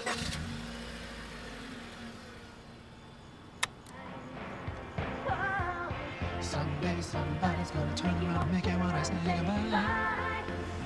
Someday somebody's gonna turn around and make it when I say goodbye.